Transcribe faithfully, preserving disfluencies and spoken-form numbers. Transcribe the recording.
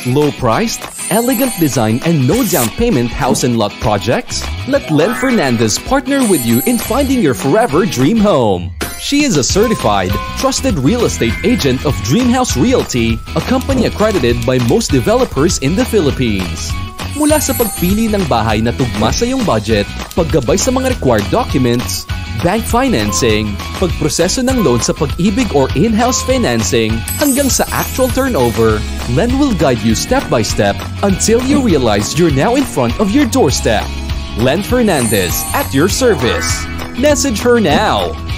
Low-priced, elegant design, and no down payment house and lot projects? Let Len Fernandez partner with you in finding your forever dream home. She is a certified, trusted real estate agent of Dreamhouse Realty, a company accredited by most developers in the Philippines. Mula sa pagpili ng bahay na tugma sa iyong budget, paggabay sa mga required documents, bank financing, pagproseso ng loan sa pag-ibig or in-house financing, hanggang sa actual turnover, Len will guide you step by step until you realize you're now in front of your doorstep. Len Fernandez, at your service. Message her now.